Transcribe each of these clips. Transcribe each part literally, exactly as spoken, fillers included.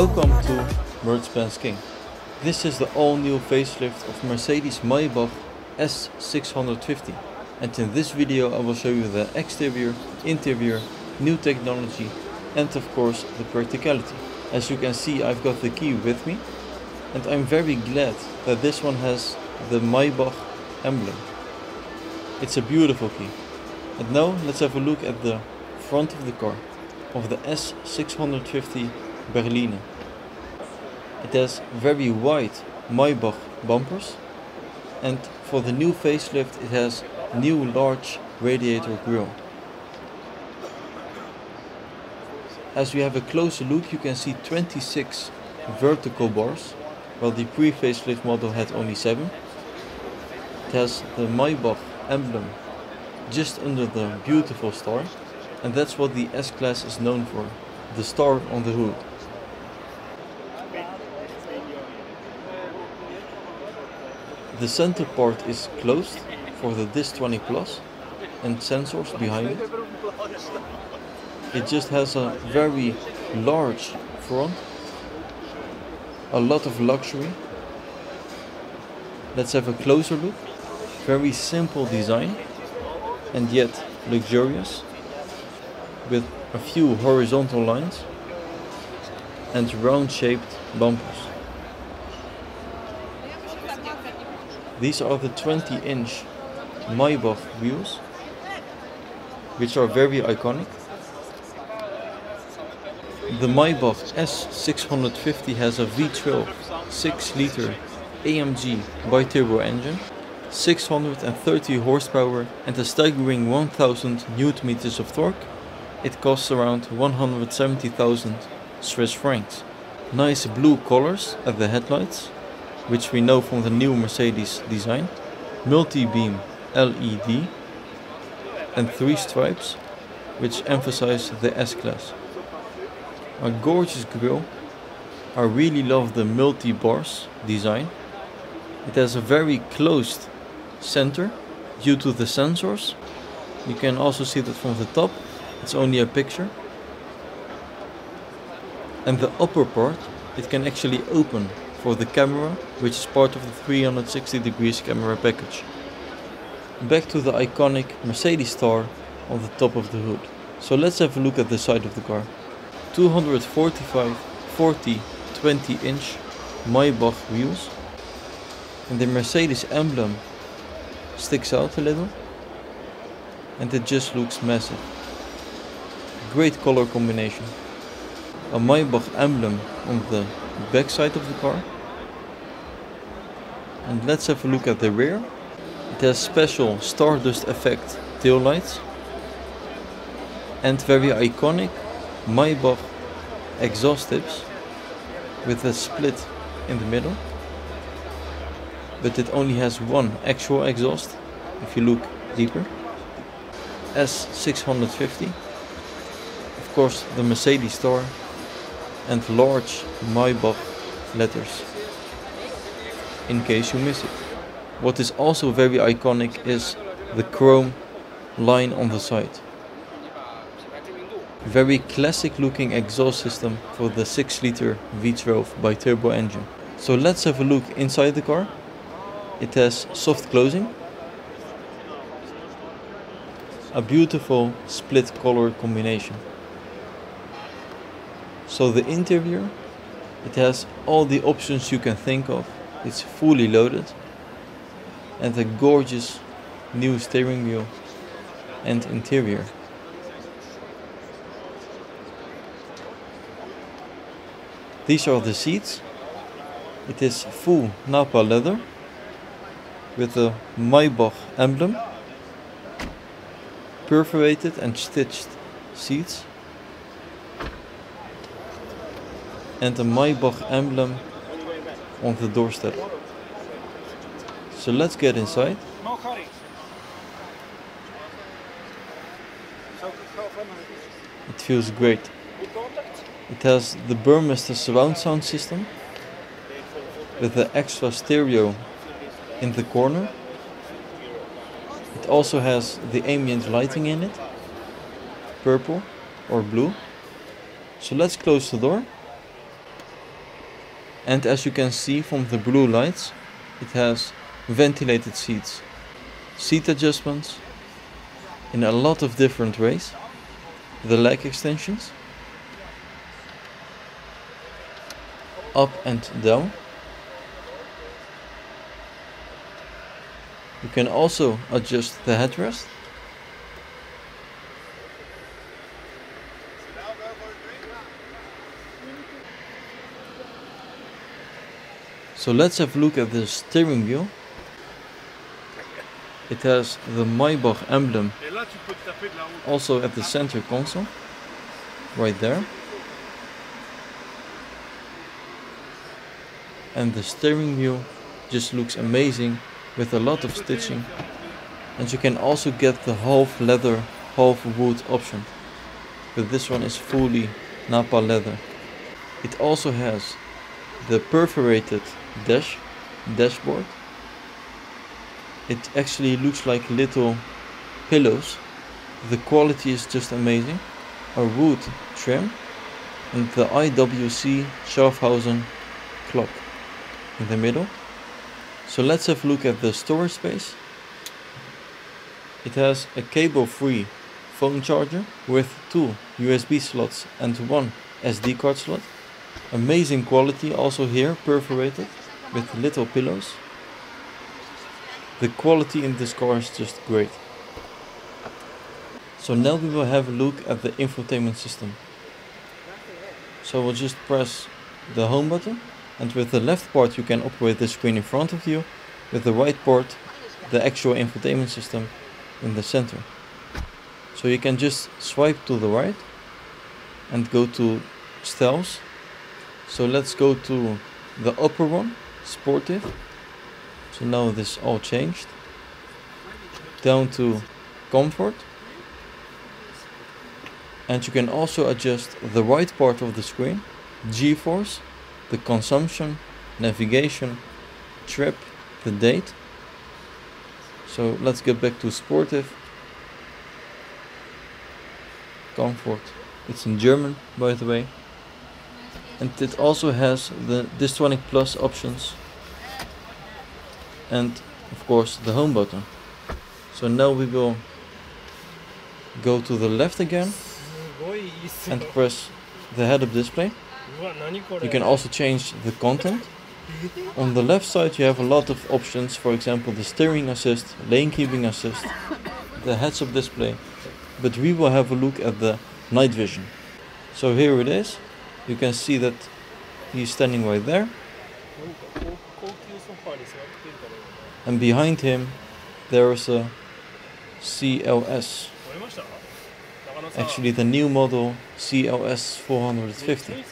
Welcome to Mercedes King. This is the all-new facelift of Mercedes Maybach S six fifty, and in this video I will show you the exterior, interior, new technology and of course the practicality. As you can see, I've got the key with me and I'm very glad that this one has the Maybach emblem. It's a beautiful key. And now let's have a look at the front of the car, of the S six fifty Berline. It has very wide Maybach bumpers, and for the new facelift it has new large radiator grille. As we have a closer look, you can see twenty-six vertical bars, while the pre-facelift model had only seven. It has the Maybach emblem just under the beautiful star, and that's what the S-Class is known for, the star on the hood. The center part is closed for the Distronic Plus and sensors behind it. It just has a very large front, a lot of luxury. Let's have a closer look. Very simple design and yet luxurious, with a few horizontal lines and round shaped bumpers. These are the twenty inch Maybach wheels, which are very iconic. The Maybach S six fifty has a V twelve six liter A M G bi-turbo engine, six hundred thirty horsepower and a staggering one thousand newton meters of torque. It costs around one hundred seventy thousand Swiss francs. Nice blue colors at the headlights, which we know from the new Mercedes design, multi-beam L E D and three stripes, which emphasize the S-Class. A gorgeous grille. I really love the multi-bars design. It has a very closed center due to the sensors. You can also see that from the top. It's only a picture. And the upper part, it can actually open for the camera, which is part of the three hundred sixty degrees camera package. Back to the iconic Mercedes star on the top of the hood. So let's have a look at the side of the car. two forty-five forty twenty inch Maybach wheels, and the Mercedes emblem sticks out a little and it just looks massive. Great color combination. A Maybach emblem on the back side of the car. And let's have a look at the rear. It has special Stardust effect tail lights and very iconic Maybach exhaust tips with a split in the middle, but it only has one actual exhaust if you look deeper. S six fifty, of course the Mercedes star and large Maybach letters, in case you miss it. What is also very iconic is the chrome line on the side. Very classic looking exhaust system for the six liter V twelve bi-turbo engine. So let's have a look inside the car. It has soft closing, a beautiful split color combination. So the interior, it has all the options you can think of. It's fully loaded, and a gorgeous new steering wheel and interior. These are the seats. It is full Napa leather with the Maybach emblem, perforated and stitched seats, and a Maybach emblem on the doorstep. So let's get inside. It feels great. It has the Burmester surround sound system with the extra stereo in the corner. It also has the ambient lighting in it, purple or blue. So let's close the door. And as you can see from the blue lights, it has ventilated seats, seat adjustments in a lot of different ways, the leg extensions, up and down. You can also adjust the headrest. So let's have a look at the steering wheel. It has the Maybach emblem also at the center console, right there. And the steering wheel just looks amazing with a lot of stitching. And you can also get the half leather, half wood option. But this one is fully Nappa leather. It also has the perforated dash dashboard. It actually looks like little pillows. The quality is just amazing. A wood trim and the I W C Schaffhausen clock in the middle. So let's have a look at the storage space. It has a cable-free phone charger with two U S B slots and one S D card slot. Amazing quality also here, perforated with little pillows. The quality in this car is just great. So now we will have a look at the infotainment system. So we'll just press the home button, and with the left part you can operate the screen in front of you, with the right part the actual infotainment system in the center. So you can just swipe to the right and go to styles. So let's go to the upper one, sportive. So now this all changed. Down to comfort. And you can also adjust the right part of the screen, G-force, the consumption, navigation, trip, the date. So let's get back to sportive. Comfort. It's in German, by the way. And it also has the Distronic Plus options. And of course the home button. So now we will go to the left again and press the head-up display. You can also change the content. On the left side you have a lot of options, for example the steering assist, lane keeping assist, the heads-up display. But we will have a look at the night vision. So here it is. You can see that he's standing right there. And behind him there is a C L S. Actually the new model C L S four fifty.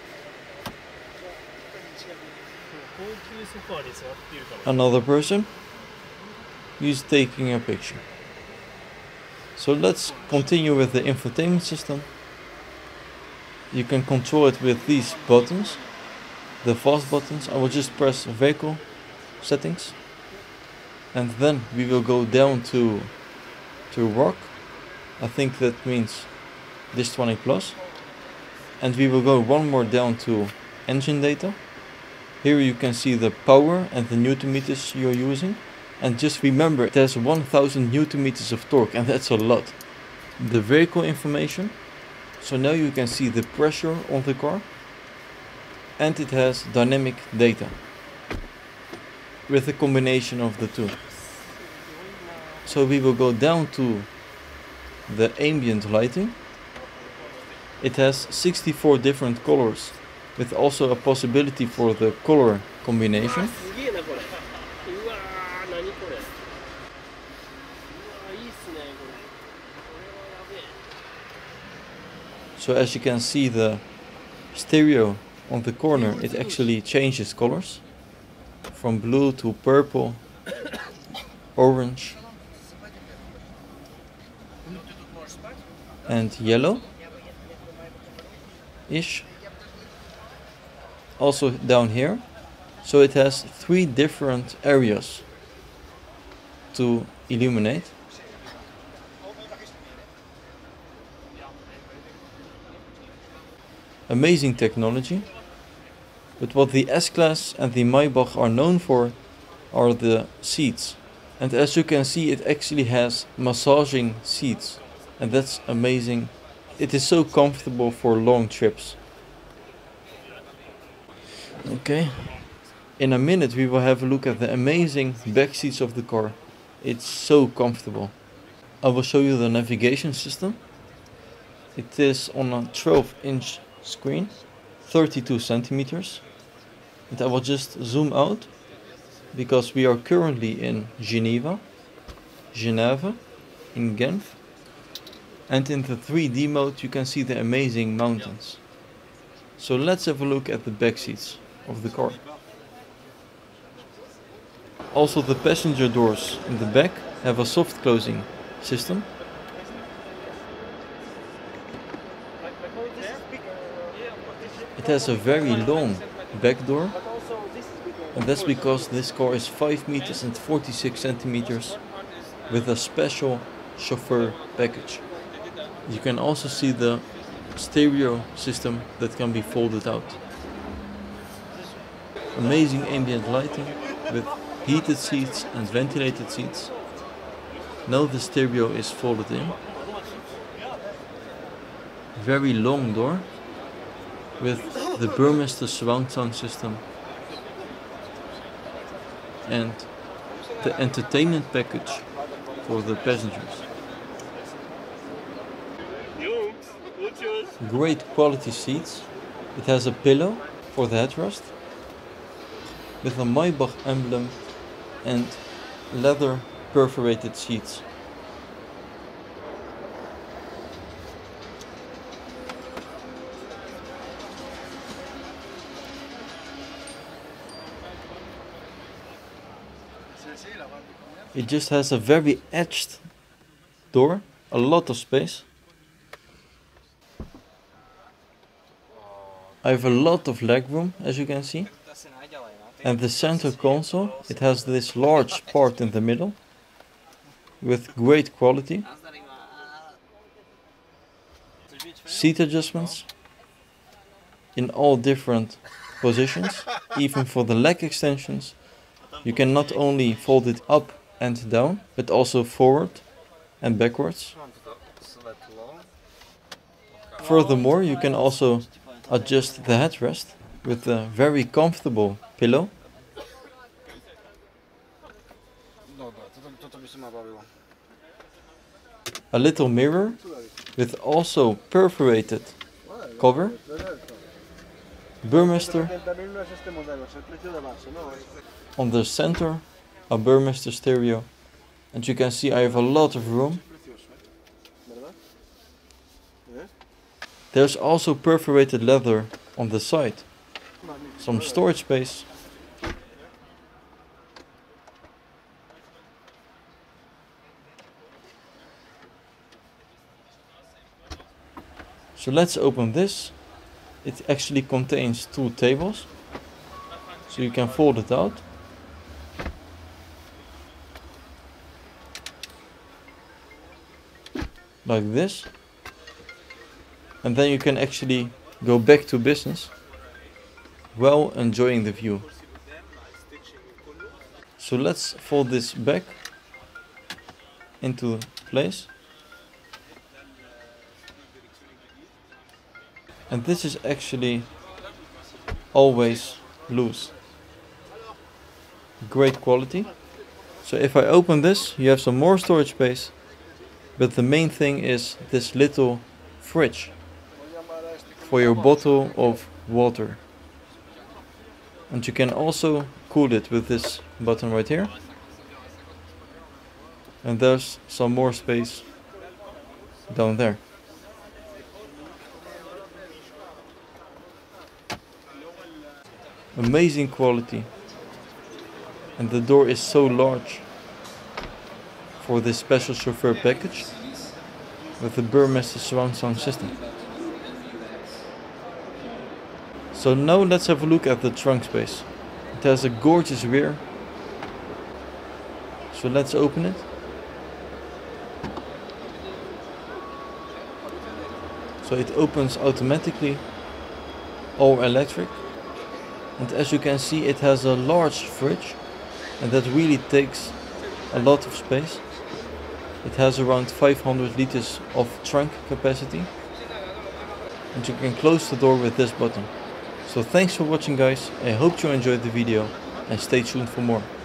Another person. He's taking a picture. So let's continue with the infotainment system. You can control it with these buttons, the fast buttons. I will just press vehicle settings, and then we will go down to to rock. I think that means Distronic Plus, and we will go one more down to engine data. Here you can see the power and the newton meters you're using, and just remember it has one thousand newton meters of torque, and that's a lot. The vehicle information. So now you can see the pressure on the car, and it has dynamic data with a combination of the two. So we will go down to the ambient lighting. It has sixty-four different colors with also a possibility for the color combination. So as you can see, the stereo on the corner, it actually changes colors from blue to purple, orange and yellow ish. Also down here, so it has three different areas to illuminate. Amazing technology. But what the S-Class and the Maybach are known for are the seats. And as you can see, it actually has massaging seats. And that's amazing. It is so comfortable for long trips. Okay. In a minute we will have a look at the amazing back seats of the car. It's so comfortable. I will show you the navigation system. It is on a twelve inch screen, thirty-two centimeters. And I will just zoom out because we are currently in Geneva, Geneva, in Genf. And in the three D mode you can see the amazing mountains. So let's have a look at the back seats of the car. Also, the passenger doors in the back have a soft closing system. It has a very long back door, and that's because this car is five meters and forty-six centimeters with a special chauffeur package. You can also see the stereo system that can be folded out. Amazing ambient lighting with heated seats and ventilated seats. Now the stereo is folded in. Very long door with the Burmester surround sound system and the entertainment package for the passengers. Great quality seats. It has a pillow for the headrest with a Maybach emblem and leather perforated seats. It just has a very edged door, a lot of space. I have a lot of legroom, as you can see. And the center console, it has this large part in the middle with great quality. Seat adjustments in all different positions, even for the leg extensions. You can not only fold it up and down, but also forward and backwards. Furthermore, you can also adjust the headrest with a very comfortable pillow. A little mirror with also perforated cover. Burmester. On the center, a Burmester stereo. And you can see I have a lot of room. There's also perforated leather on the side. Some storage space. So let's open this. It actually contains two tables. So you can fold it out. Like this. And then you can actually go back to business while enjoying the view. So let's fold this back into place. And this is actually always loose. Great quality. So if I open this, you have some more storage space. But the main thing is this little fridge for your bottle of water. And you can also cool it with this button right here. And there's some more space down there. Amazing quality. And the door is so large for this special chauffeur package with the Burmester surround sound system. So now let's have a look at the trunk space. It has a gorgeous rear. So let's open it. So it opens automatically, all electric. And as you can see, it has a large fridge, and that really takes a lot of space. It has around five hundred liters of trunk capacity, and you can close the door with this button. So thanks for watching guys, I hope you enjoyed the video and stay tuned for more.